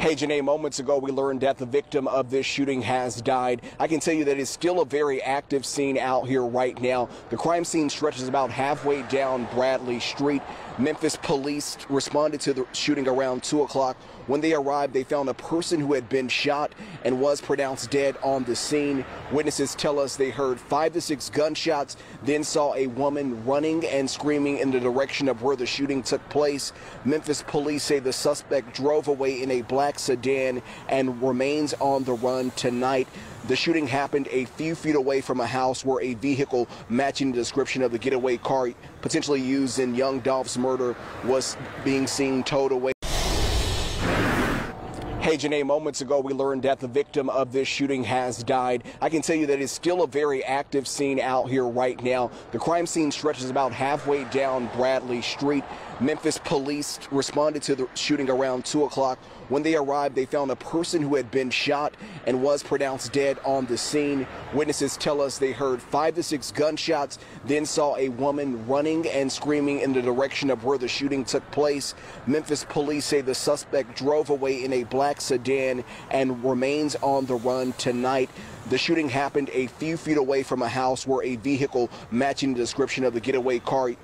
Hey, Janae, moments ago we learned that the victim of this shooting has died. I can tell you that it's still a very active scene out here right now. The crime scene stretches about halfway down Bradley Street. Memphis police responded to the shooting around 2 o'clock. When they arrived, they found a person who had been shot and was pronounced dead on the scene. Witnesses tell us they heard 5 to 6 gunshots, then saw a woman running and screaming in the direction of where the shooting took place. Memphis police say the suspect drove away in a black sedan and remains on the run tonight. The shooting happened a few feet away from a house where a vehicle matching the description of the getaway car potentially used in Young Dolph's murder was being seen towed away. Hey, Janae, moments ago we learned that the victim of this shooting has died. I can tell you that it's still a very active scene out here right now. The crime scene stretches about halfway down Bradley Street. Memphis police responded to the shooting around 2 o'clock. When they arrived, they found a person who had been shot and was pronounced dead on the scene. Witnesses tell us they heard 5 to 6 gunshots, then saw a woman running and screaming in the direction of where the shooting took place. Memphis police say the suspect drove away in a black sedan and remains on the run tonight. The shooting happened a few feet away from a house where a vehicle matching the description of the getaway car